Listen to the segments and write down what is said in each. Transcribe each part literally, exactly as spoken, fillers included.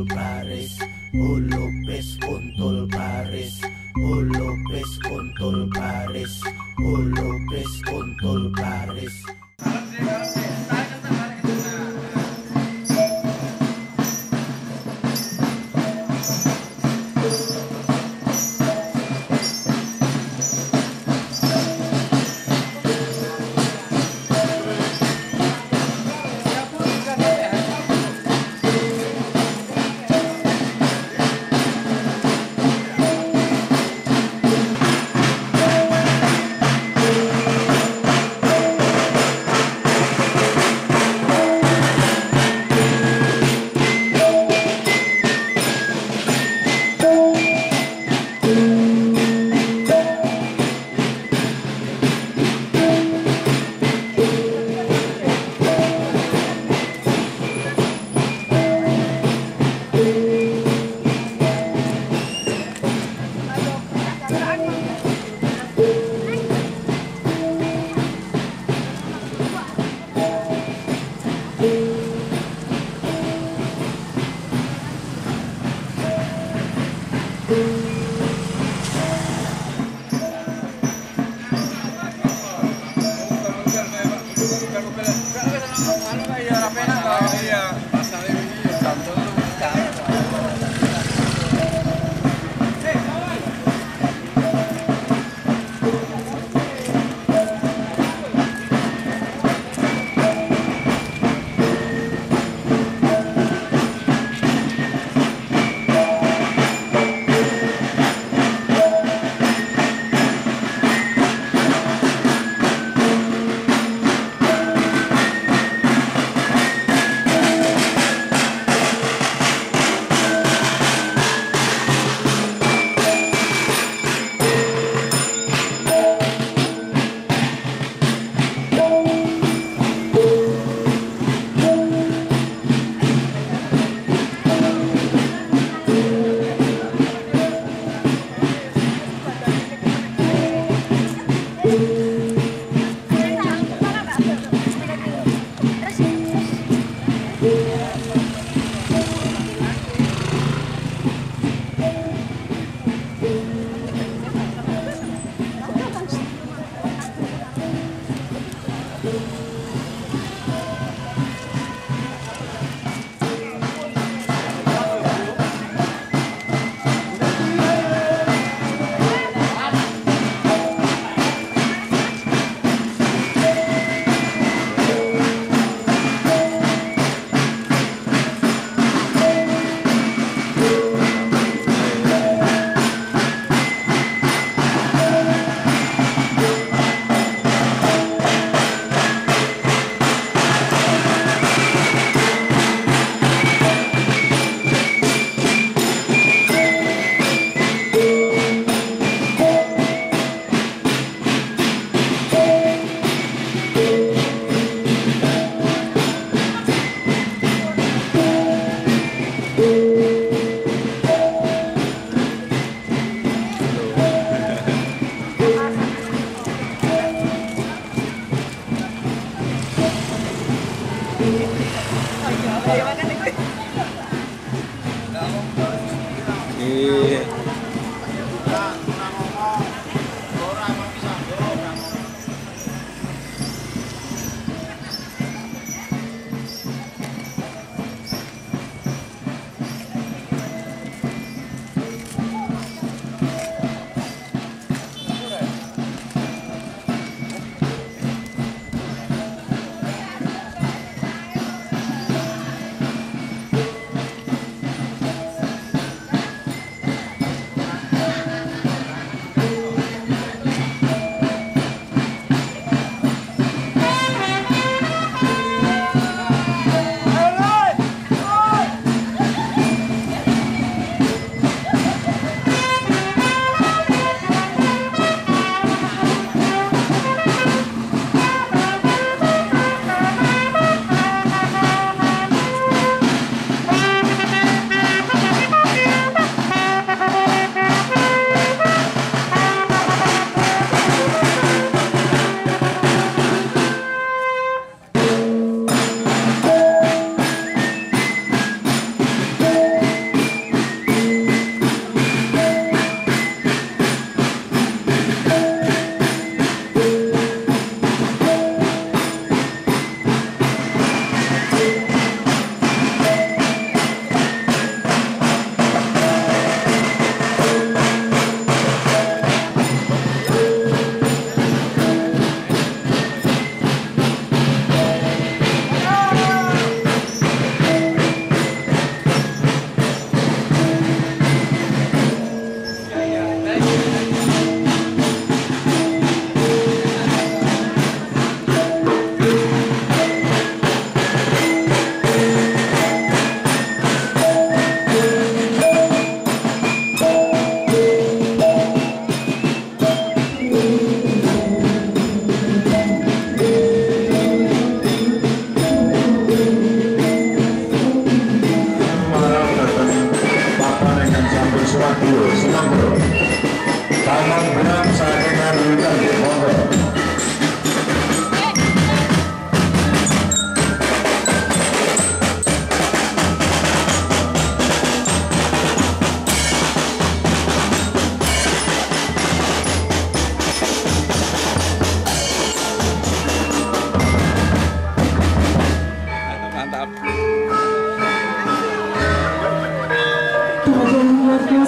kuntul Paris, ulupis kuntul Paris, ulupis kuntul Paris, ulupis kuntul Paris.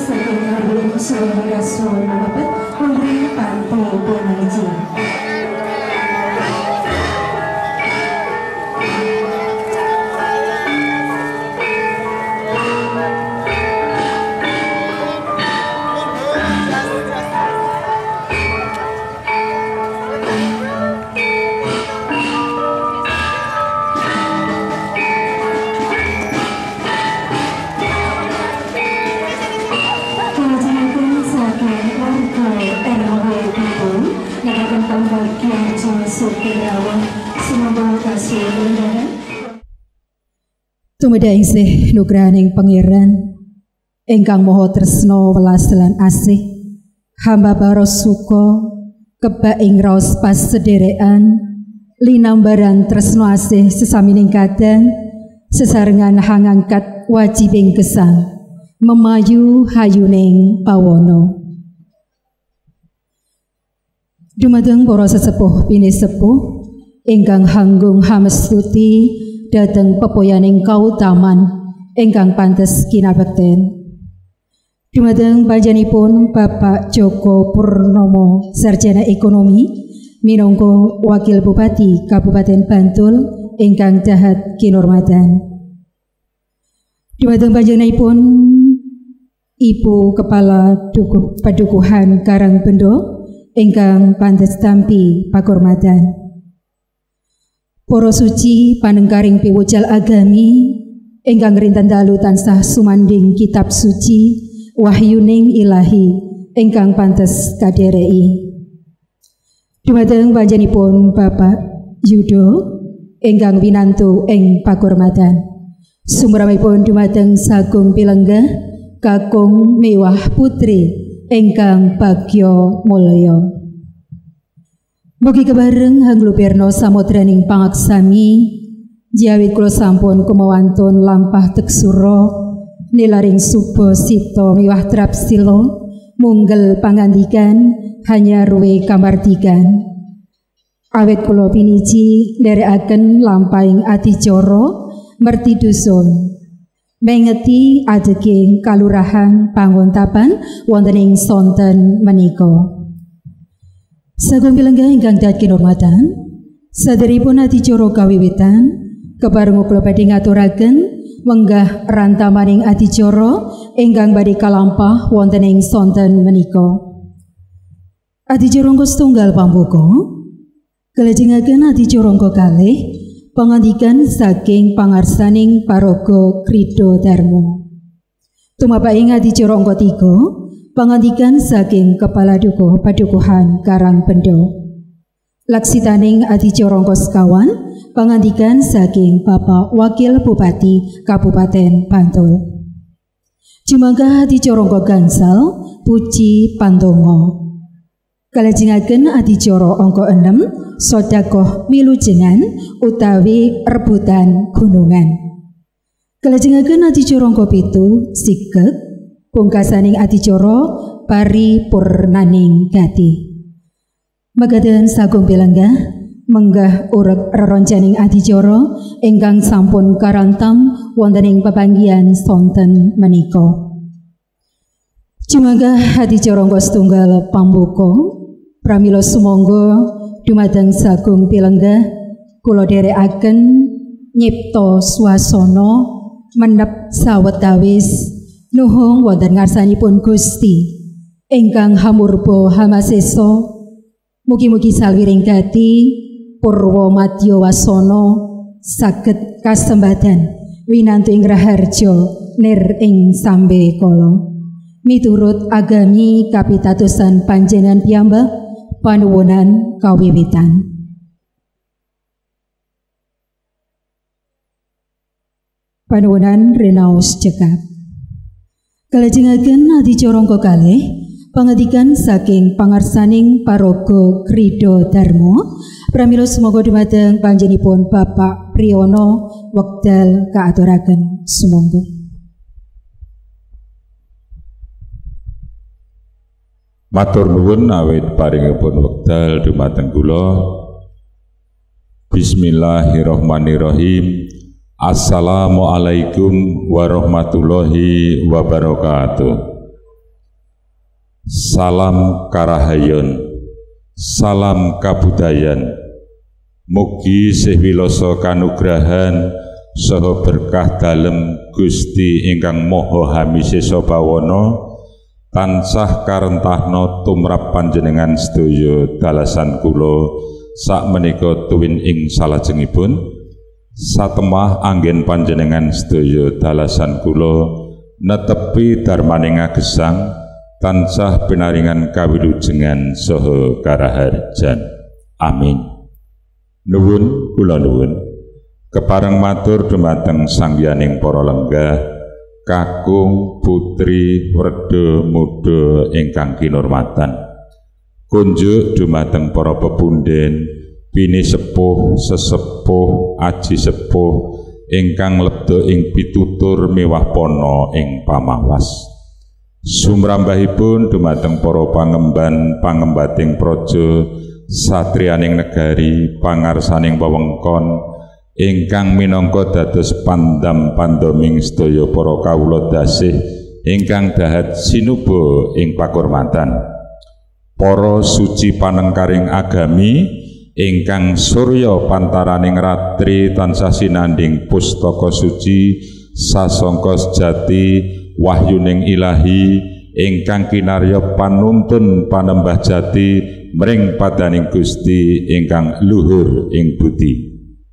saking Arwin Sulaiman Rasul Muhammad Umri Pantai Pengaji. Tumeda isih nugrahaning pangeran ingkang maha tresna welas lan asih, hamba baros suka kebak ing raos pas sederekan linambaran tresna asih sesamining kadang sesarengan hangangkat wajibing gesang memayu hayuning pawana. Dumateng para sesepuh pinisepuh ingkang hanggung hamestuti dhateng pepoyaning kautaman ingkang pantes kinabekten. Dumateng panjenenganipun Bapak Joko Purnomo Sarjana Ekonomi minangka Wakil Bupati Kabupaten Bantul ingkang dahat kinurmatan. Dumateng panjenenganipun Ibu Kepala Dukuh Padukuhan Karangbendo ingkang pantes tampi pakurmatan. Para suci panengkaring piwucal agami ingkang rinten dalu tansah sumanding kitab suci wahyuning ilahi ingkang pantes kadereki. Dumateng panjenenganipun Bapak Yudo ingkang winantu ing pakurmatan. Sumramipun dumateng sagung pilenggah kakung Mewah Putri ingkang bagya mulya. Mugi kebareng hanglupirna samodraning pangaksami jawit kula sampun kumawantun lampah teksura nilaring suba sita miwah trapsila munggel pangandikan hanya ruwe kamardikan. Awit kula piniji nderekaken lampahing adicara merti dusun mengeti adeging kalurahan pangontapan wonten ing sonten menika. Sagung pilenggah ingkang dahat kinurmatan, saderipun adicara kawiwitan kepareng kula badhe ngaturaken wenggah rantamaning adicara ingkang badhe kalampah wonten ing sonten menika. Adicara setunggal pambuka kalajengaken adicara kalih pangandikan saking pangarsaning paraga Krida Dharma. Tumapaking adicara tiga pangandikan saking Kepala Dukuh Padukuhan Karangbendo. Laksitaning adicara sekawan pangandikan saking Bapak Wakil Bupati Kabupaten Bantul. Jumanggah adicara gangsal puji pandonga. Kalajengaken adicara angka enam sedekah milujengan utawi rebutan gunungan. Kalajengaken adicara angka pitu sigek pungkasaning adicara paripurnaning gati. Mekaten sagung pilenggah menggah urut reroncaning adicara ingkang sampun karantam wonten ing pepanggihan sonten menika. Jumanggah adicara setunggal pambuka pramila sumangga dumateng sagung pilenggah kula dherekaken nyipta swasana menep sawetawis nuhung wonten ngarsanipun Gusti ingkang hamurba hamasesa. Mugi-mugi salwiring gati purwa madya wasana saged kasembadan winantu ing raharja nir ing sambe kala. Miturut agami kapitadosan panjenengan piyambak panuwunan kawiwitan. Panuwunan rinaos cekap. Kalajengaken adicara kalih pangandikan saking pangarsaning paraga Krida Dharma pramila semoga dumateng panjenenganipun Bapak Priyono wekdal kaaturaken sumangga. Matur nuwun awit paringipun wekdal dumateng kula. Bismillahirrahmanirrahim. Assalamualaikum warahmatullahi wabarakatuh. salam karahayon, salam kabudayan. Mugi sih wiloso kanugrahan saha berkah dalem Gusti ingkang Maha Hamisesa Bawana tansah karentahna tumrap panjenengan sedaya dalasan kula sakmenika tuwin ing salajengipun satemah anggen panjenengan sedaya dalasan kula netepi darmaning gesang tansah pinaringan kawilujengan saha karaharjan. Amin. Nuwun kula nuwun kepareng matur dumateng sangyaning para lenggah kakung putri werda muda ingkang kinurmatan. Kunjuk dumateng para pepunden bini sepuh sesepuh aji sepuh ingkang lebda ing pitutur miwah pono ing pamawas. Sumrambahipun dumateng para pangemban pangembating praja satriyaning negari pangarsaning wewengkon ingkang minangka dados pandam pandaming sedaya para kawula dasih ingkang dahat sinuba ing pakurmatan. Para suci panengkaring agami ingkang surya pantaraning ratri tansah sinanding pustaka suci sasangka sejati wahyuning ilahi ingkang kinarya panuntun panembah jati mring padaning Gusti ingkang luhur ing budi.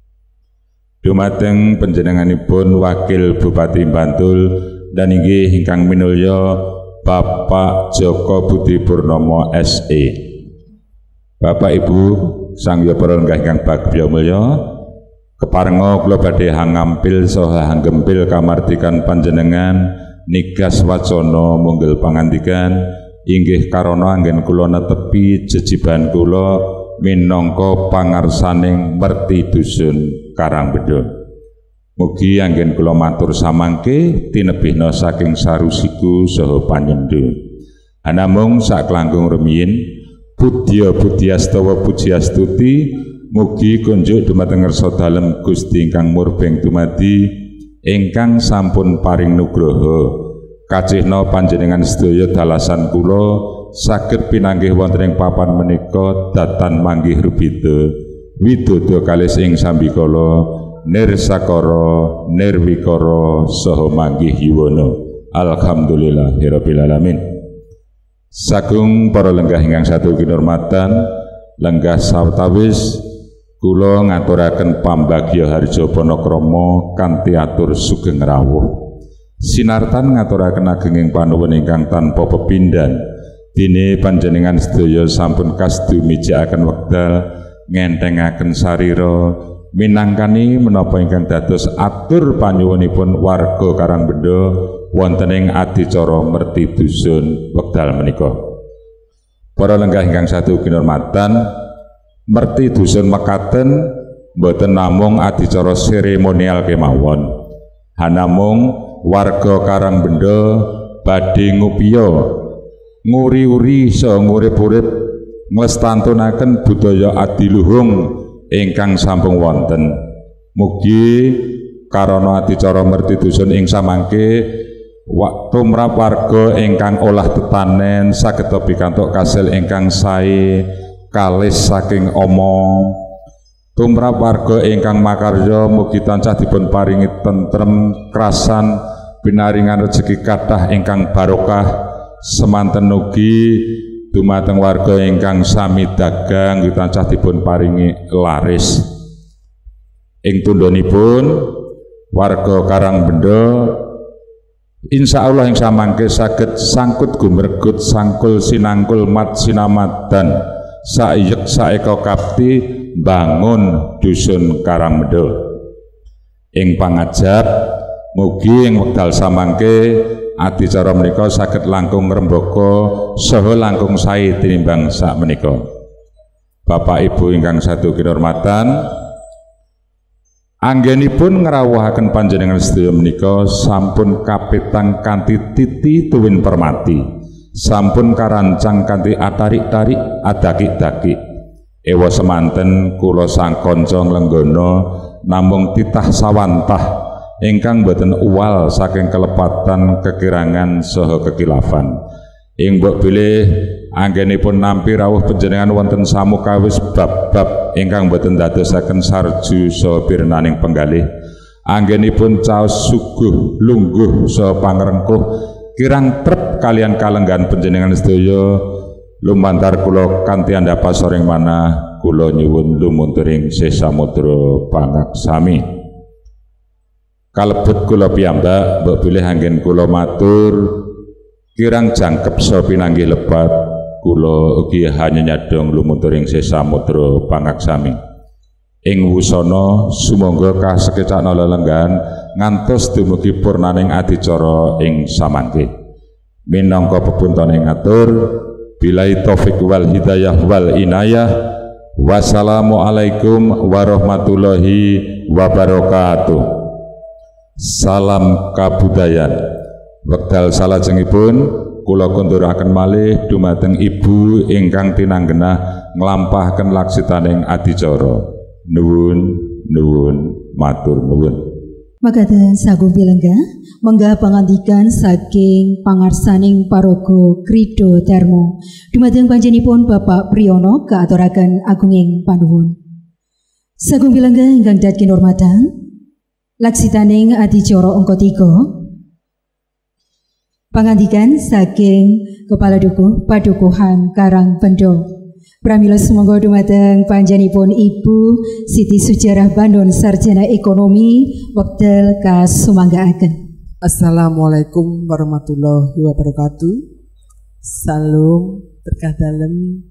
Dumateng panjenenganipun Wakil Bupati Bantul dan inggih ingkang minulya Bapak Joko Budi Purnomo S E. Bapak Ibu sangya para lenggah ingkang bagya mulya, keparenga kula badhe hangampil saha hanggempil kamardikan panjenengan nigas wacana munggil pangandikan inggih karana anggen kula netepi jejiban kula minangka pangarsaning merti dusun Karangbedha. Mugi anggen kula matur samangke tinebihna saking sarusiku saha panyendhu. Anamung saklangkung rumiyin budya budyastawa pujiastuti mugi kunjuk dumateng ngarsa dalem Gusti ingkang murbeng dumadi ingkang sampun paring nugraha kacihna panjenengan sedaya dalasan kula saged pinanggih wonten ing papan menika datan manggih rubida widodo kalis ing sambikala nirsakara nirwikara saha manggih yuwana. Alhamdulillahirabbil alamin. Sagung para lenggah ingkang satu kinurmatan, lenggah sawetawis kula ngaturaken pambagya harja panakrama kanthi atur sugeng rawuh. Sinartan ngaturaken agenging panuwun ingkang tanpa pepindhan. Dene panjenengan sedaya sampun kasdu mijakaken wekdal ngentengaken sarira minangkani menapa ingkang dados atur panyuwunipun warga Karangbedha wonten ing adicara merti dusun wekdal menika. Para lenggah ingkang satu kinurmatan, merti dusun mekaten boten namung adicara seremonial kemawon. Hanamung warga Karangbedha badhe ngupiya nguri-uri saha ngurip-urip nglestantunaken budaya adiluhung ingkang sampun wonten. Mugi karana adicara merti dusun ing samangke tumrap warga ingkang olah tetanen saged pikantuk kasil ingkang sae kalis saking omong. Tumrap warga ingkang makarya mugi tansah dipun paringi tentrem krasan pinaringan rejeki kathah ingkang barokah semanten ugi dumateng warga ingkang sami dagang tansah dipun paringi laris. Ing tundhonipun warga Karangbedha insyaallah ing samangke saged sangkut gumregut sangkul sinangkul mat sinamadan saiyek saeka kapti bangun dusun Karangbedha. Ing pangajab mugi ing wekdal samangke adicara menika saged langkung ngrembaka saha langkung sae tinimbang sak menika. Bapak Ibu ingkang satu kinurmatan, anggenipun ngrawuhaken panjenengan sedaya menika sampun kapetang kanthi titi tuwin permati, sampun karancang kanthi atarik-tarik adakik-dakik. Ewa semanten kula sang kanca nglenggana namung titah sawantah ingkang boten uwal saking kelepatan kekirangan saha kekilafan ing mbok bilih anggenipun nampi rawuh panjenengan wonten samukawis bab-bab ingkang boten dadosaken sarju saha pirnaning penggalih. Anggenipun caos suguh lungguh saha pangrengkuh kirang trep kalian kalenggan panjenengan sedaya lumantar kula kanthi andhap pasoring manah kula nyuwun lumunturing sesamudra pangaksami. Kalebet kula piyambak mbok bilih anggen kula matur kirang jangkep saha pinanggih lebat kula ugi hanya nyadong lumunturing sesamudra pangaksami. Ing wusana sumangga kasekecakna lelenggan ngantos dumugi purnaning adicara ing samangke. Minangka pepuntaning atur billahi taufik wal hidayah wal inayah. Wassalamualaikum warahmatullahi wabarakatuh. Salam kabudayan. Wekdal salajengipun kula konduraken malih dumateng ibu ingkang tinanggenah nglampahaken laksitaning adicara. Nuwun nuwun matur nuwun. Makaten sagung pilengga menggah pangandikan saking pangarsaning paraga Krida Darmo dumateng panjenenganipun Bapak Priyono kaaturaken agunging panuwun. Sagung pilengga ingkang dhateng kinurmatan laksitaning adicara angka tiga pangandikan saking Kepala Dukuh Padukuhan Karangbenda. Pramila sumangga dumateng panjenenganipun Ibu Siti Sujarah Bandon Sarjana Ekonomi wekdal kasumanggaaken. Assalamualaikum warahmatullahi wabarakatuh. Salam berkah dalem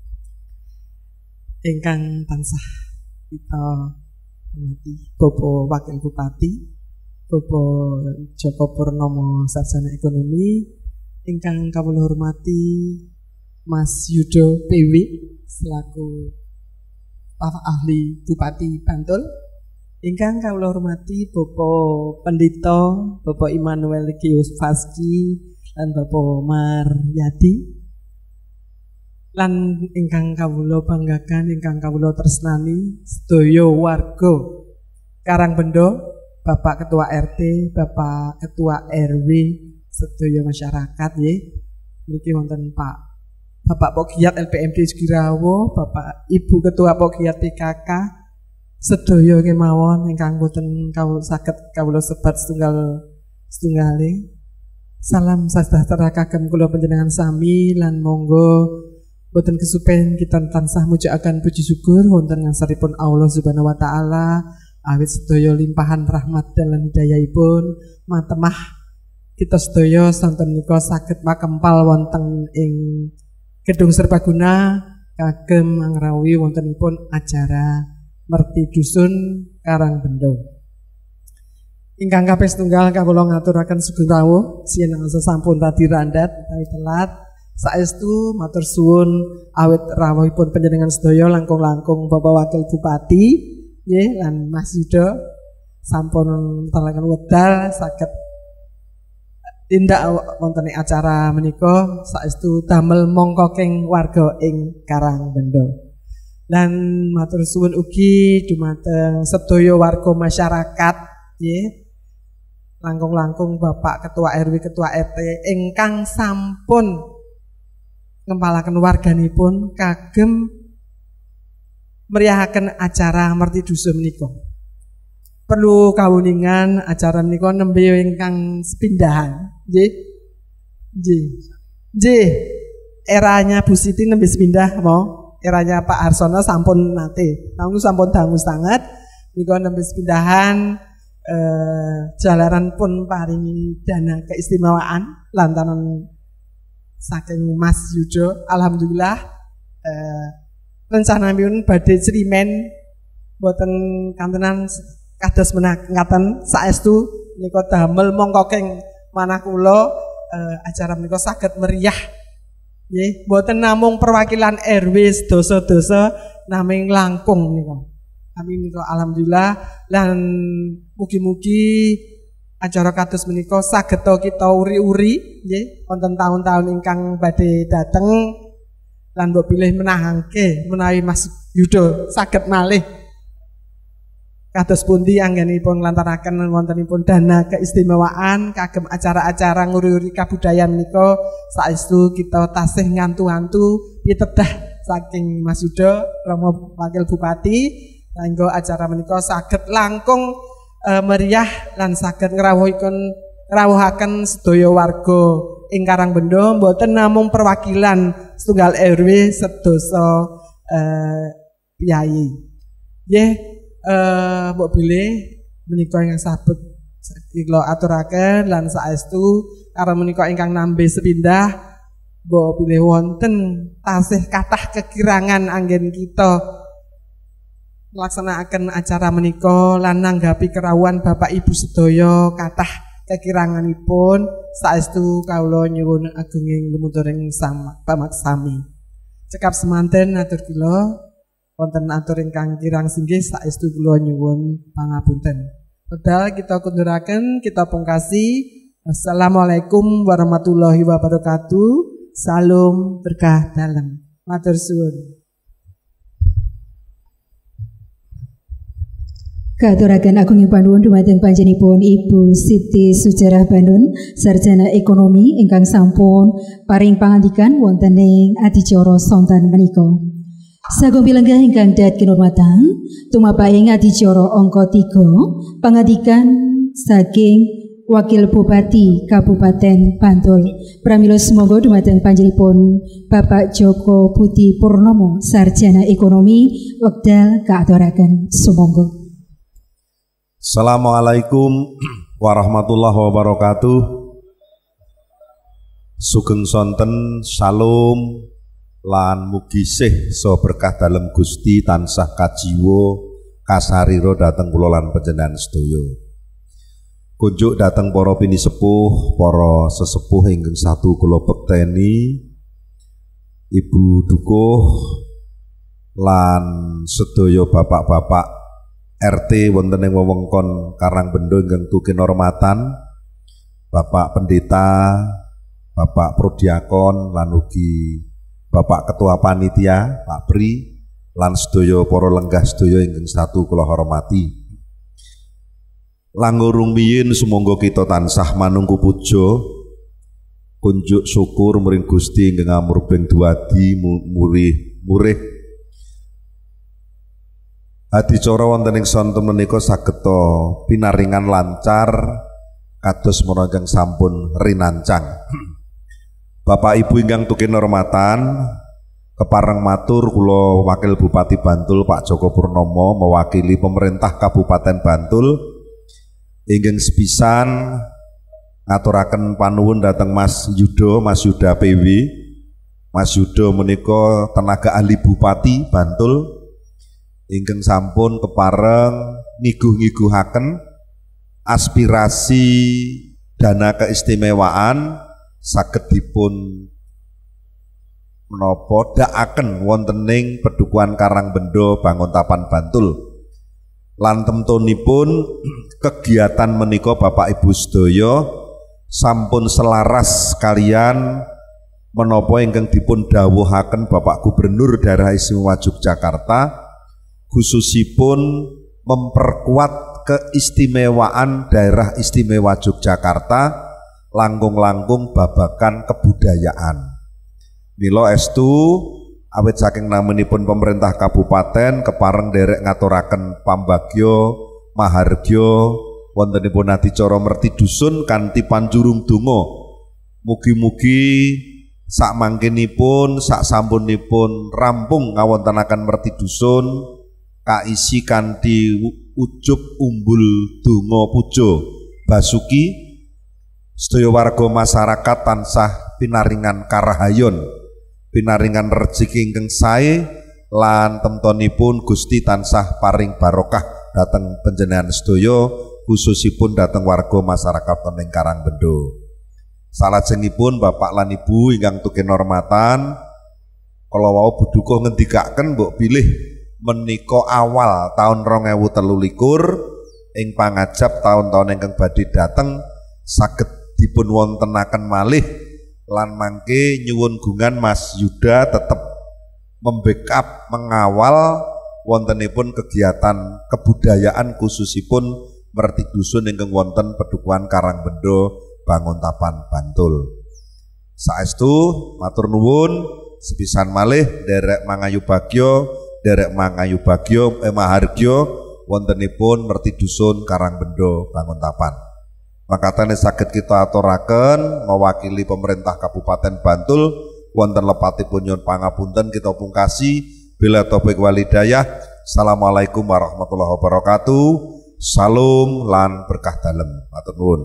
ingkang tansah kita hormati Bapak Wakil Bupati Bapak Joko Purnomo Sarjana Ekonomi, ingkang kawula hormati Mas Yudo P W selaku staf ahli Bupati Bantul, ingkang kawula hormati Bapak Pendeta Bapak Immanuel Gius Faski dan Bapak Maryadi, lan ingkang kawula banggakan, ingkang kawula tresnani sedaya warga Karangbenda, Bapak Ketua R T, Bapak Ketua R W, sedaya masyarakat nggih. Niki wonten Pak Bapak Pogiat L P M D Sugirawo, Bapak Ibu Ketua Pogiat P K K, sedaya kemawon ingkang boten kawula saged kawula sebat setunggal setunggaling. Salam sasejahtera kagem kula panjenengan sami lan monggo boten kesupen kita tansah mujukaken puji syukur wonten ngarsanipun Allah Subhanahu wa taala awit sedaya limpahan rahmat dan hidayahipun matemah kita sedaya sonten nika saged makempal wonten ing Gedung Serbaguna kagem mangrawi wontenipun acara Merti Dusun Karangbenda. Ingkang kaping setunggal kawula ngaturaken sugeng rawuh sinangsa sampun radi randhat utawi telat saestu matur suwun awit rawuhipun panjenengan sedaya langkung-langkung Bapak Wakil Bupati nggih lan Mas Yudo sampun talaken wedal saged tindak wonten acara menika saestu damel mongkoking warga ing Karangbenda. Lan matur suwun ugi dumateng sedaya warga masyarakat nggih. Langkung-langkung Bapak Ketua R W, Ketua R T ingkang sampun ngempalaken warganipun kagem meriahaken acara Merti Dusun menika. Perlu kawuningan acara menika nembe ingkang sepindahan. Nggih. Nggih. Nggih. Eranya Bu Siti nembe sepindah mau. Eranya Pak Harsono sampun nate. Namun sampun dangu sangat menika nembe sepindahan eh, jalaran pun paringi dana keistimewaan lantaran saking Mas Yudo alhamdulillah eh, rencananipun badhe Srimen boten kantenan kados menakaken saestu menika damel mongkoking manah kula eh, acara menika saged meriah nggih boten namung perwakilan R W dosa-dosa naming langkung menika. Kami menika alhamdulillah lan mugi-mugi acara kados menika saged kita uri-uri nggih wonten tahun-tahun ingkang badhe dateng lan mbok pilih menahangke menawi Mas Yudo saged malih kados pundi anggenipun nglantaraken wontenipun dana keistimewaan kagem acara-acara nguri-uri kabudayan menika saestu kita tasih ngantu-antu pitedah saking Mas Yuda Romo Wakil Bupati kanggo acara menika saged langkung e, meriah lan saged ngrawuhipun ngrawuhaken sedaya warga ing Karangbenda mboten namung perwakilan setunggal R W sedasa e, piyai. Nggih eh mbok bilih menika ingkang sabet kula aturaken lan saestu karo menika ingkang nambe sepindah mbok bilih wonten tasih kathah kekirangan anggen kita melaksanakan acara menika lan nanggapi kerawuhan Bapak Ibu sedaya kathah kekiranganipun saestu kawula nyuwun agunging lumuturing sama pamaksami. Cekap semanten atur kula wonten atur ingkang kirang singgih saestu kula nyuwun pangapunten. Wedal kita kunduraken kita pungkasi. Assalamualaikum warahmatullahi wabarakatuh. Salam berkah dalam. Matur suwun. Katuraken agunging panuwun dumateng panjenenganipun Ibu Siti Sujarah Bandun, sarjana ekonomi ingkang sampun paring pangandikan wonten ing adicara sonten menika. Sagung pilenggah ingkang dahat kinurmatan, tumapaing adicara angka tiga, pangandikan saking Wakil Bupati Kabupaten Bantul. Pramila sumangga dumateng panjenenganipun Bapak Joko Budi Purnomo, sarjana ekonomi, wekdal kaaturaken sumangga. Assalamualaikum warahmatullahi wabarakatuh. Sugeng sonten salam lan mugi sih so berkah dalem Gusti tansah kajiwa kasarira dhateng kula lan panjenengan sedaya. Kunjuk dhateng para pinisepuh, para sesepuh ingkang satu kula bekteni, Ibu Dukuh lan sedaya bapak-bapak R T wonten ing wewengkon Karangbenda ingkang tukin hormatan, Bapak Pendeta, Bapak Prodiakon lan ugi Bapak Ketua Panitia, Pak Pri, lan sedaya para lenggah sedaya ingkang satu kula hormati. Langkung rumiyin sumangga kita tansah manungku puja kunjuk syukur muring Gusti ingkang amurbeng duadi murih murih adicara wonten ing sonten menika sageta pinaringan lancar kados menapa sampun rinancang. Bapak Ibu ingkang tukin hormatan, kepareng matur kula Wakil Bupati Bantul Pak Joko Purnomo mewakili pemerintah Kabupaten Bantul ingkang sepisan ngaturaken panuwun dhateng Mas Yuda, Mas Yuda P W. Mas Yuda menika tenaga ahli Bupati Bantul ingkang sampun kepareng ngiguh-ngiguhaken aspirasi dana keistimewaan saged dipun menapa dakaken wonten ing Pedukuhan Karangbenda Banguntapan Bantul. Lan temtunipun kegiatan menika Bapak Ibu sedaya sampun selaras kalian menapa ingkang dipun dawuhaken Bapak Gubernur Daerah Istimewa Yogyakarta, khususipun memperkuat keistimewaan Daerah Istimewa Yogyakarta langkung-langkung babagan kebudayaan. Mila estu awit saking namanipun pemerintah kabupaten kepareng derek ngaturaken pambagya mahargya wontenipun adicara merti dusun kanthi panjurung donga. Mugi-mugi sak mangkenipun sak sampunipun rampung ngawontenaken merti dusun kaisi kanthi ujub umbul donga puja basuki sedaya warga masyarakat tansah pinaringan karahayon, pinaringan rezeki ingkang sae lan temtonipun Gusti tansah paring barokah dhateng panjenengan sedaya khususipun dhateng warga masyarakat ing Karangbenda. Salajengipun Bapak lan Ibu ingkang tukin hormatan, kala wau Buduka ngendikaken mbok pilih menika awal tahun rong ewu telu likur ing pangajap tahun-tahun ingkang badhe dateng saged dipun wontenaken malih lan mangke nyuwun gungan Mas Yuda tetep membackup mengawal wontenipun kegiatan kebudayaan khususipun merti dusun ingkang wonten Pedukuhan Karangbendo Banguntapan Bantul. Saestu matur nuwun sepisan malih derek mangayu bagyo derek mangayu bagyo eh mahargyo wontenipun merti dusun Karangbendo Banguntapan. Makatane saged kita aturaken mewakili pemerintah Kabupaten Bantul wonten lepatipun nyuwun pangapunten kita pungkasi bila taufik walhidayah. Assalamualaikum warahmatullahi wabarakatuh. Salam lan berkah dalem. Matur nuwun.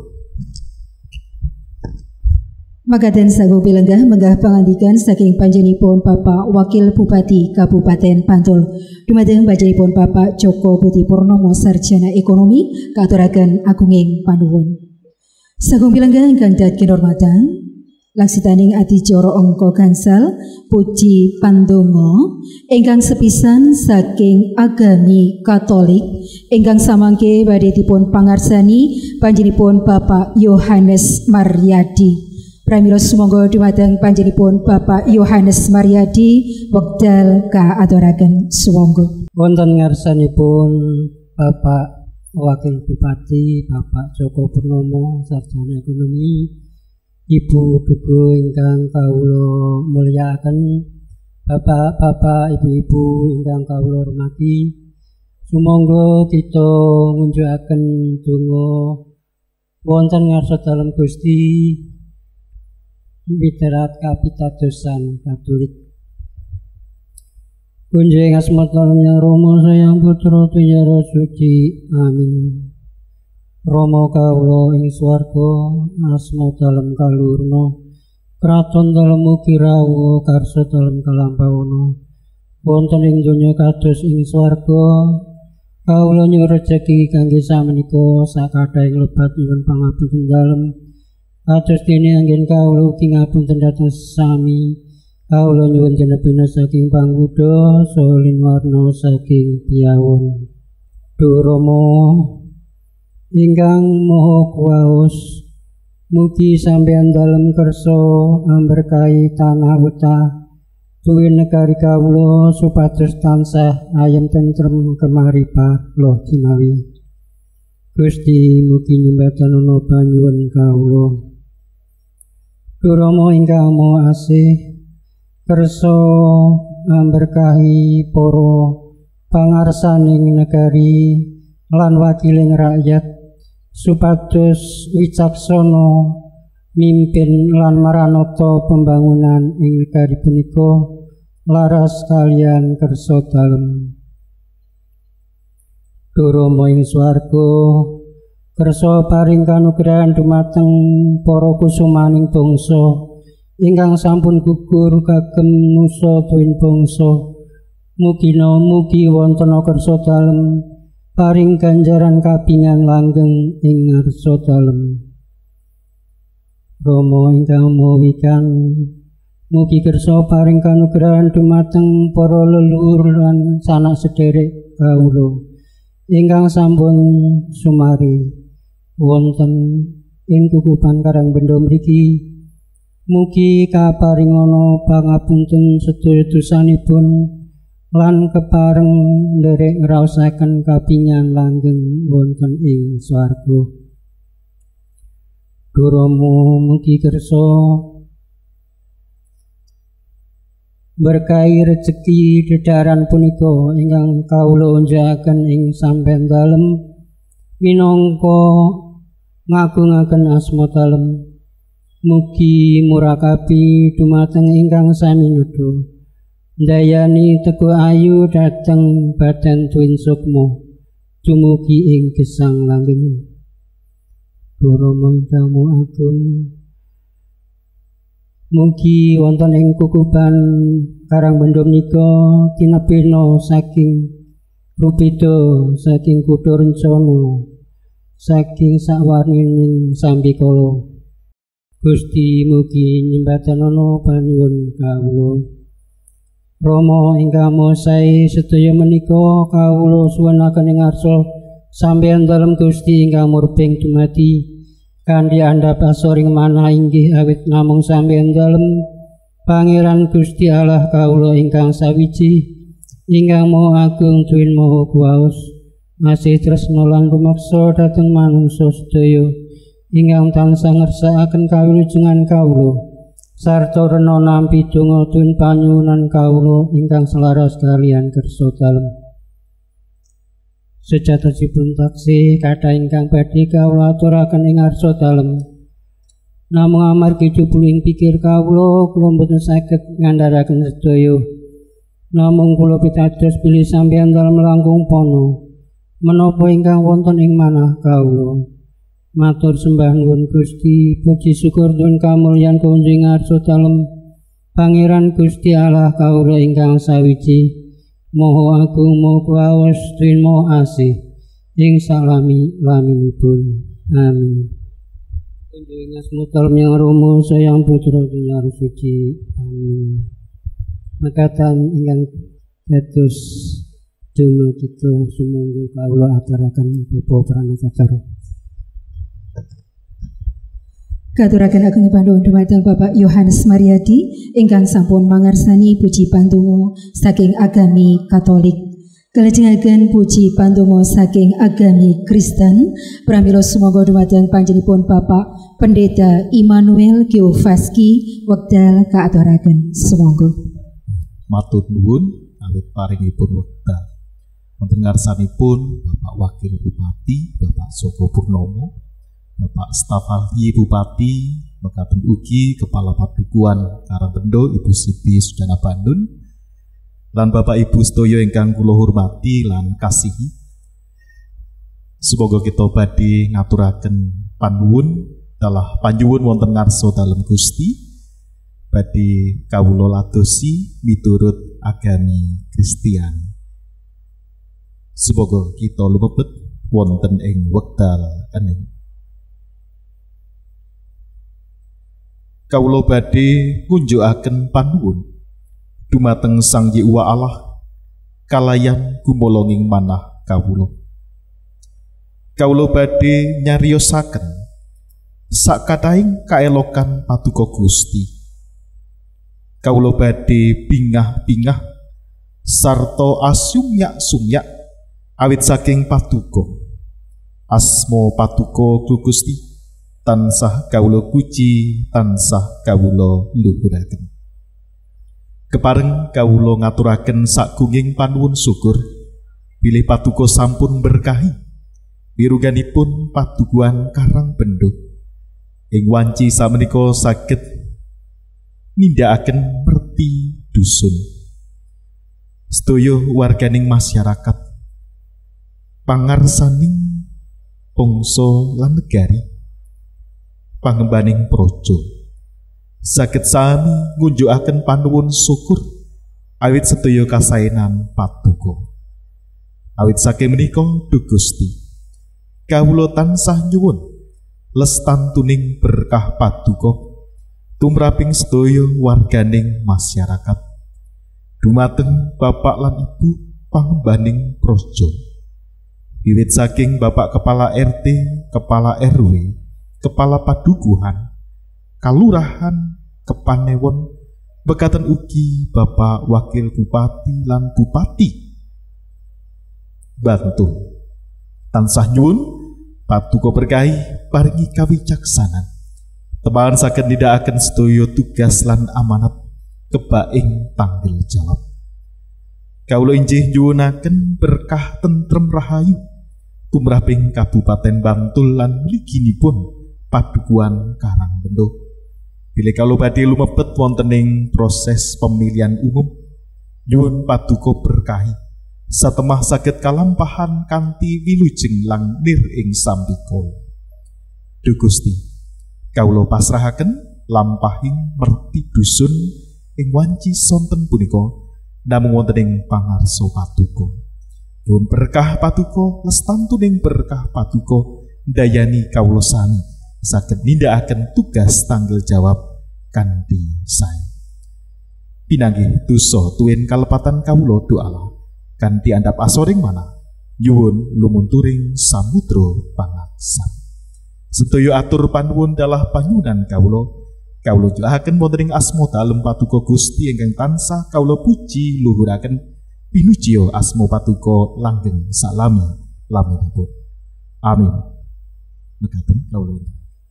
Makaten sagu pilenggah menggah pangandikan saking panjenipun Bapak Wakil Bupati Kabupaten Bantul. Dumateng panjenipun Bapak Joko Budi Purnomo Sarjana Ekonomi katuraken agunging panuwun. Sagung pilenggah ingkang dhat kinurmatan, laksitaning adicara angka gangsal puji pandonga ingkang sepisan saking agami Katolik ingkang samangke badhe dipun pangarsani panjenipun Bapak Yohanes Maryadi. Pramila sumangga dumateng panjenipun Bapak Yohanes Maryadi wekdal kaaturaken sumangga. Wonten ngarsanipun Bapak Wakil Bupati Bapak Joko Purnomo Sarjana Ekonomi, Ibu Duku ingkang kawula mulyakaken, Bapak-bapak, Ibu-ibu ingkang kawula hormati, sumangga kita ngunjukaken donga wonten ngarsa dalem Gusti Miterat kapitadosan Katolik. Kunjing asmatalnya Rama sayang putra tuyara suci. Amin. Rama kawula ing swarga asma dalem kalurna, kraton dalem mugi rawuh karsa dalem kalampauna. Wonten ing donya kados ing swarga kawula nyuwun rejeki kangge samenika sakadhahing lebat nyuwun pangapunten dalem. Kados dene anggen kawula ugi ngapunten dhateng sami. Kawula nyuwun jenebina saking pangudha saha linwarna saking piyawon. Duh Rama ingkang maha kuwaos, mugi sampeyan dalem kersa amberkahi tanah wetah duwe negari kawula supados tansah ayem tentrem kemaripah loh jinawi. Gusti mugi nyembadana panyuwun kawula. Duh Rama ingkang maha asih, kersa amberkahi para pangarsaning negari lan wakiling rakyat supados wicaksana mimpin lan maranata pembangunan ing negari punika laras kaliyan kersa dalem. Duh Rama ing swarga, kersa paring kanugrahan dumateng para kusumaning bangsa ingkang sampun gugur kagem nusa tuwin bangsa. Mugi-na mugi wonten kersa dalem paring ganjaran kapingan langgeng ing ngarsa dalem. Rama ingkang mawikan, mugi kersa paring kanugrahan dumateng para leluhur lan sanak sederek kawula ingkang sampun sumari wonten ing Kukuban Karangbendo mriki. Mugi kaparingana pangapunten sedaya dosanipun lan kepareng nderek ngraosaken kapingan langgeng wonten ing swarga. Duh Rama mugi kersa berkahi rejeki dedaran punika ingkang kawula unjukaken ing sampeyan dalem minangka ngagungaken asma dalem. Mugi murakabi dumateng ingkang sami nuduh, ndayani teguh ayu dhateng badan tuwin sukma dumugi ing gesang langgeng. Duh Rama ingkang agung, mugi wonten ing Kukuban Karangbendo menika kinepina saking rupida saking kutha rencana saking sakwarnining sambikala. Gusti mugi nyembadanana panyuwun kawula. Rama ingkang maha sae sedaya menika kawula suwunaken ing ngarsa sampeyan dalem Gusti ingkang murbeng dumadi kanthi andhap asoring manah inggih awit namung sampeyan dalem Pangeran Gusti Allah kawula ingkang sawiji ingkang maha agung tuwin maha kuwaos masih tresna lan rumaksa dhateng manungsa sedaya ingkang tansah ngersakaken kawilujengan kawula sarta rena nampi donga tuwin panyuwunan kawula ingkang selaras kaliyan kersa dalem. Sejatosipun taksih kathah ingkang badhe kawula aturaken ing arsa dalem. Namung amargi jubling pikir kawula kula boten saged ngandharaken sedaya. Namung kula pitados bilih sampeyan dalem langkung pono menapa ingkang wonten ing manah kawula. Matur sembah nuwun Gusti, puji syukur nuwun kamulyan kunjing arsa dalem Pangeran Gusti Allah kawula ingkang sawiji. Moho agung moho kuwaos tuwin moho asih ing salami laminipun. Amin. Kunjung asmutal yang romo sayang putra dunyar suci. Amin. Makatan ingkang dados donga kita sumangga kawula aturaken Bapa Pranatacara. Katuraken ageng panuwun dumateng Bapak Yohanes Mariadi ingkang sampun mangarsani puji pandonga saking agami Katolik. Kalajengaken puji pandonga saking agami Kristen pramila sumangga dumateng panjenenganipun Bapak Pendeta Immanuel Geovaski wekdal kaaturaken sumangga. Matur nuwun awit paringipun wekdal. Wonten ngarsanipun Bapak Wakil Bupati Bapak Soko Purnomo, Bapak Staf Ahli Bupati, mekaten ugi Kepala Padukuhan Karangpendo Ibu Siti Sudana Bandun, lan Bapak Ibu sedaya ingkang kula hormati lan kasihi. Semoga kita badhe ngaturaken panuwun dalah panjuwun wonten ngarsa dalem Gusti, badhe kawula ladosi miturut agami Kristiani. Semoga kita lumebet wonten ing wekdal ening. Kawula badhe ngunjukaken panuwun dumateng Sang Yehuwa Allah kalayan gumolonging manah kawula. Kawula badhe nyariosaken sakatahing kaelokan Paduka Gusti. Kawula badhe bingah-bingah sarta asumyak-sumyak awit saking Paduka. Asma Paduka Gusti tansah kawula puji, tansah kawula luhuraken. Kepareng kawula ngaturaken sakgunging panuwun syukur bilih Paduka sampun berkahi wiruganipun Padukuhan Karangpendo ing wanci samenika saged nindakaken merti dusun. Sedaya warganing masyarakat pangarsaning bangsa lan negari pangembaning projo saged sami ngunjukaken panuwun syukur awit sedaya kasaenan Paduka. Awit saking menika Duh Gusti kawula tansah nyuwun lestantuning berkah Paduka tumraping sedaya warganing masyarakat dumateng Bapak lan Ibu pangembaning projo wiwit saking Bapak Kepala R T, Kepala R W, Kepala Padukuhan, Kalurahan, Kepanewon, mekaten ugi Bapak Wakil Bupati lan Bupati. Bantu tansah nyuwun Paduka berkahi paringi kawicaksanan. Teman saged nindakaken sedaya tugas lan amanat kebaing tanggung jawab. Kawula injih nyuwunaken berkah tentrem rahayu tumraping Kabupaten Bantul lan mliginipun Padukuhan Karangpendo. Bilih kawula badhe lumebet wonten ing proses pemilihan umum, nyuwun Paduka berkahi satemah saged kalampahan kanthi wilujeng lang nir ing sambikala. Duh Gusti, kawula pasrahaken lampahing merti dusun ing wanci sonten punika namung wonten ing pangarsa Paduka. Nyuwun berkah Paduka, lestantuning berkah Paduka ndayani kawula sami saged nindakaken tugas tanggung jawab kanthi sae. Pinanggih dosa tuwin kalepatan kawula doa kanthi andhap asoring manah nyuwun lumunturing samudra pangaksan. Sedaya atur panuwun dalah panyunan kawula. Kawula juahaken wonten ing asma dalem Paduka Gusti ingkang tansah kawula puji luhuraken pinujiyo asmo patuko langgeng salami laminipun. Amin. Mekaten kawula.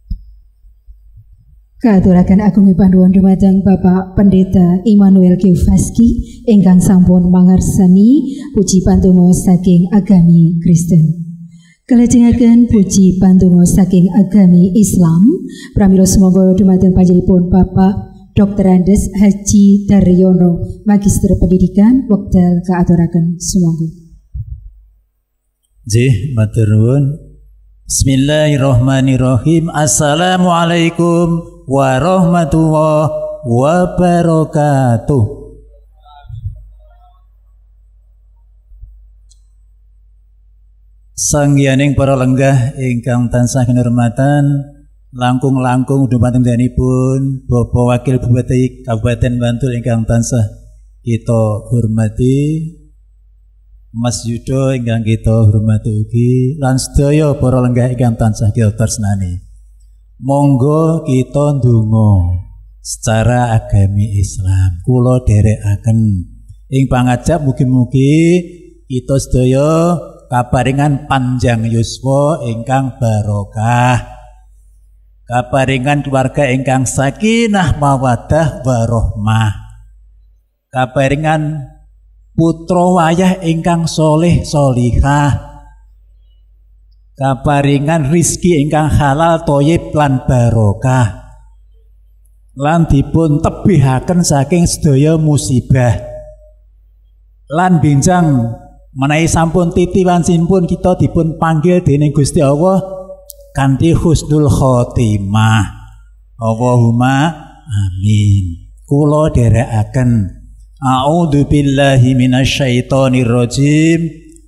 Kaaturaken agung panuwun dumateng Bapak Pendeta Immanuel Geovaski ingkang sampun mangarsani puji pantungo saking agami Kristen. Kalajengaken puji pantungo saking agami Islam pramila sumangga dumateng panjenenganipun Bapak Doktor Andes Haji Daryono Magister Pendidikan wekdal kaaturaken sumangga. Nggih, matur nuwun. Bismillahirrahmanirrahim. Assalamualaikum warahmatullahi wabarakatuh. Sangyaning para lenggah ingkang tansah kinurmatan, langkung-langkung dumateng danipun Bapak Wakil Bupati Kabupaten Bantul ingkang tansah kita hormati, Mas Yudo ingkang kita hormati ugi, lan sedaya para lenggah ingkang tansah kita tresnani. Monggo kita ndonga secara agami Islam. Kula dherekaken ing pangajap mugi-mugi kita sedaya kaparingan panjang yuswa ingkang barokah, kaparingan keluarga ingkang sakinah mawaddah warahmah, kaparingan putra wayah ingkang soleh solihah, kaparingan rizki ingkang halal thayyib lan barokah, lan dipun tebihaken saking sedaya musibah, lan benjang menawi sampun titiwanipun kita dipun panggil dening Gusti Allah kanthi husnul khotimah. Allahumma amin. Kula dherekaken a'udzu billahi minasyaitonir rajim.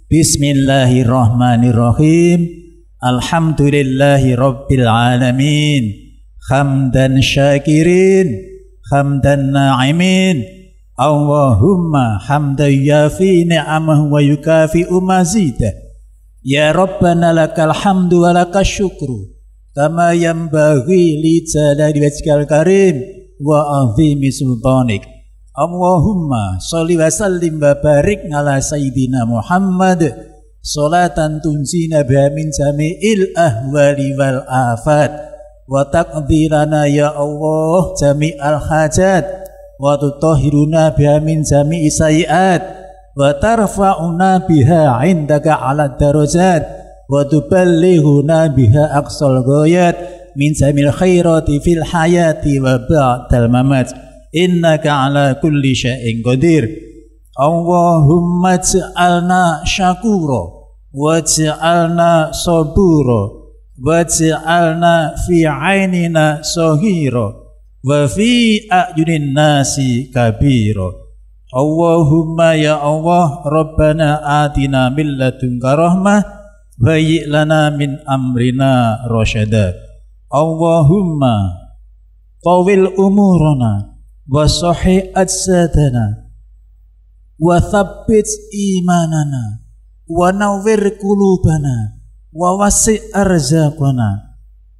Bismillahirrahmanirrahim. Alhamdulillahi rabbil alamin. Hamdan syakirin, hamdan na'imin. Allahumma hamdan yafi ni'amahu wa yukafi'u mazidah. Ya Rabbana lakal hamdu wa lakal syukru kama yanbaghi li jalali wajhikal karim wa azimi sultanik. Allahumma sholli wa sallim wa barik ala sayyidina Muhammad salatan tunjina biha min jami'il ahwali wal afat wa taqdirana ya Allah jami'al hajat wa tutahhiruna biha min jami'i sayiat wa tarfa'una biha indaka ala darajat wa tuballighuna biha aqsal ghayat min jamil khairati fil hayati wa ba'dal mamat innaka ala kulli syai'in qadir. Allahumma ij'alna syakura waj'alna sabura waj'alna fi 'ainina saghira wa fi a'yunin nasi kabira. Allahumma ya Allah Rabbana atina min ladunka rahmah hayyi' lana min amrina rasyada. Allahumma tawil umurana wa sahih ajsadana wa thabbit imanana wa nawwir qulubana wa wasi' arzaqana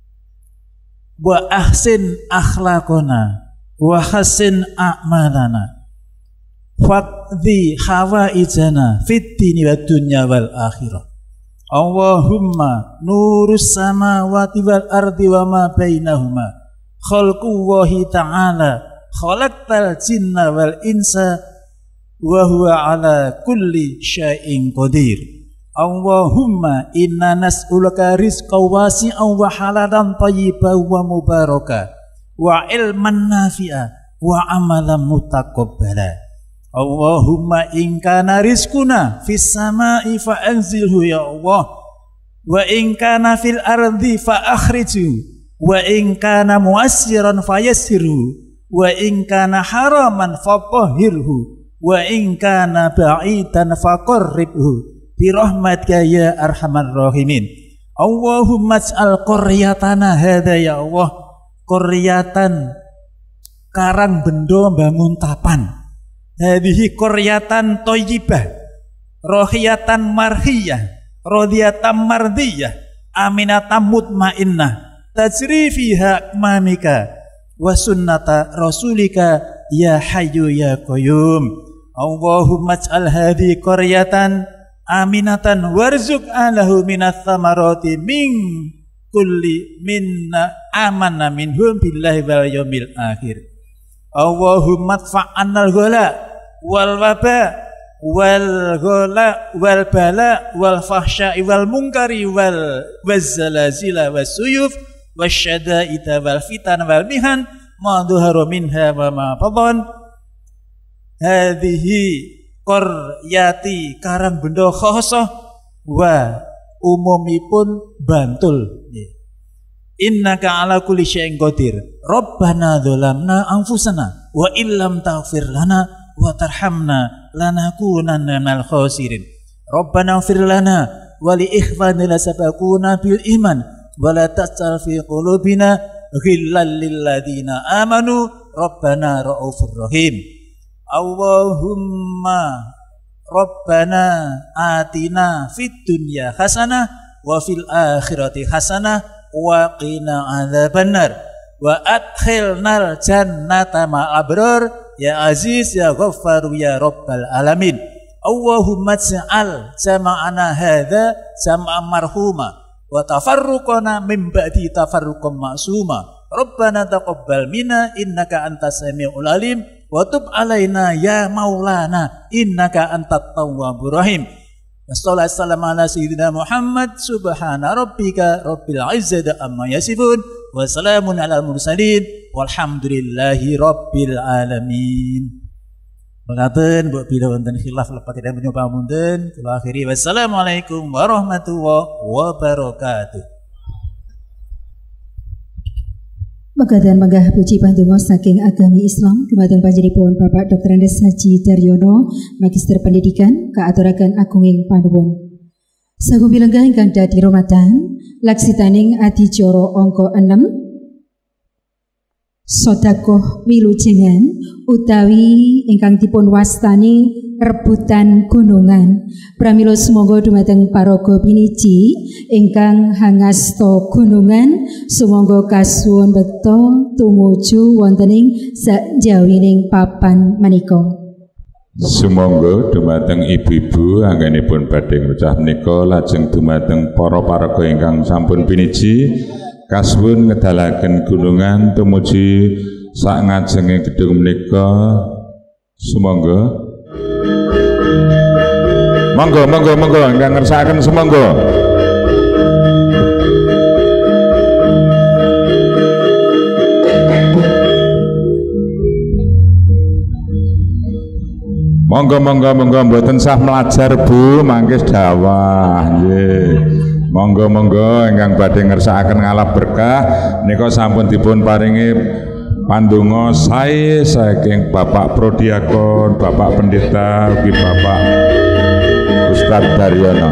wa ahsin akhlaqana wa hasin a'malana faqdi hawaijana fid dini wad dunya wal akhirah. Allahumma nurus samawati wal ardi wa ma bainahuma khalqullahi ta'ala khalaqtal jinna wal insa wa huwa ala kulli syai'in qadir. Allahumma inna nas'uluka rizqan wasi'an wa halalan thayyiban wa mubaraka wa ilman nafi'a wa amalan mutaqabbala. Allahumma in kana rizquna fis sama'i fa anzilhu ya Allah wa in kana fil ardi fa akhrijhu wa in kana mu'assiran fayassirhu wa in kana haraman fatahhirhu wa in kana ba'idan faqarribhu bi rahmatika ya arhamar rahimin. Allahumma ij'al qaryatana hadza ya Allah qaryatan karang bendo bangun tapan. Hadhihi qaryatan thayyibah rahiyatan marhiyah radiyatan mardiyah aminatan mutmainnah tajri fiha mamika wa sunnata rasulika ya hayyu ya qayyum. Allahumma ij'al hadhihi qaryatan aminatan warzuq ahlahu minats thamarati min kulli minna amanna minhum billahi wal yaumil akhir. Allahumma adfa'annal ghala wal waba wal ghala wal bala wal fahsya'i wal munkari wal wazzalazila wassuyuf wasyada'ita wal fitan wal mihan ma dhuhara minha wa ma batan. Hadhihi qaryati karang benda khosah wa umumipun Bantul. Innaka ala kulli syai'in qadir. Rabbana dzalamna anfusana wa illam taghfir lana wa tarhamna lanakunanna minal khasirin. Rabbana ighfir lana wa li ikhwanina sabaquna bil iman wa la taj'al fi qulubina ghillan lil ladzina amanu rabbana raufur rahim. Allahumma Rabbana atina fid dunya hasanah wa fil akhirati hasanah wa qina adzabannar wa adkhilnal jannata ma'al abrar ya aziz ya ghaffar ya rabbal alamin. Allahumma ij'al jama'ana hadza jama'an marhuma wa tafarruqana min ba'di tafarruqan ma'suma. Rabbana taqabbal minna innaka antas samiul alim wa tub alaina ya maulana innaka antat tawwabur rahim. Wassalamu ala sayyidina Muhammad subhana rabbika rabbil izzati amma yasifun wa salamun alal mursalin walhamdulillahi rabbil alamin. Mekaten mbok bila wonten khilaf lepat tidak menyoba munten kula akhiri wassalamualaikum warahmatullahi wabarakatuh. Mekaten menggah puji pandonga saking agami Islam dumateng panjenenganipun Bapak Doktor Andes Haji Daryono, Magister Pendidikan, kaaturaken agunging panuwun. Sagung pilenggah ingkang dadi romatan, laksitaning adicara angka enam Sodakoh Wilujengan utawi ingkang dipun wastani rebutan gunungan. Pramila sumangga dumateng paraga piniji ingkang hangasta gunungan sumangga kasuwun bekta tumuju wontening sajawining papan menika. Sumangga dumateng ibu-ibu anggenipun badhe ngucap menika lajeng dumateng para paraga ingkang sampun piniji kasuwun ngedalaken gunungan tumuju sak ngajenge gedung menika. Sumangga monggo monggo monggo ingkang ngersakaken sumangga. Monggo monggo monggo mboten sah melajar Bu, mangke dawah nggih. Monggo monggo ingkang badhe ngersakaken ngalap berkah nika sampun dipun paringi pandonga sae saking Bapak Prodiakon, Bapak Pendeta, ugi Bapak Ustadz Daryono.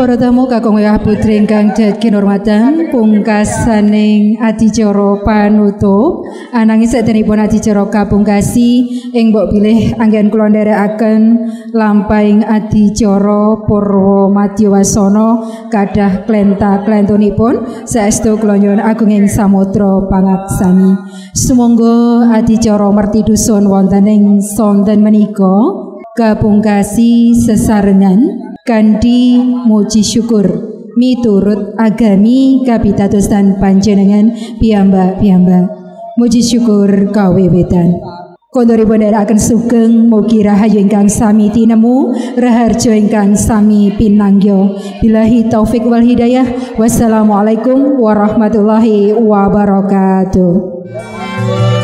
Para tamu kakung wayah putri ingkang dhat kinurmatan pungkasaning adicara panutup ananging saderengipun adicara kapungkasi ing mbok pilih anggen kula nderekaken lampahing adicara Purwa Madyawasana kadah klenta-klentunipun saestu kula nyuwun agunging samudra pangaksami. Sumangga adicara merti dusun wonten ing sonten menika kapungkasi sesarengan kanthi muji syukur miturut agami kapitadosan panjenengan piyambak-piyambak. Muji syukur kawiwitan. Kondoripun nderekaken sugeng mugi rahayu ingkang sami tinemu, raharja ingkang sami pinanggya. Billahi taufik wal hidayah. Wassalamualaikum warahmatullahi wabarakatuh.